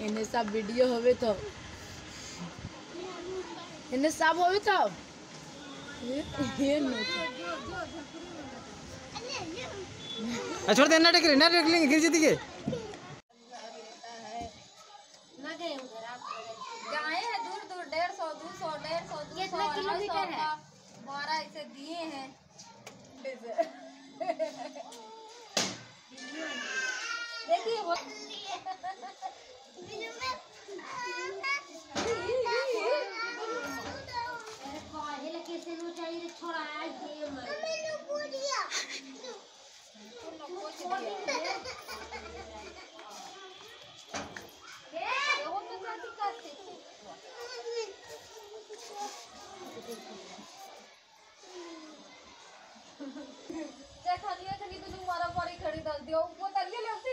इन्हें सब वीडियो होवे तो इन्हें सब होवे तो ये छोड़ दे ना देख लेंगे गिर जीती के गाय है दूर दूर 150 200 कितना किलोमीटर है 12 इसे दिए हैं देखिए वो खड़ी डाल दिया वो तलिए ले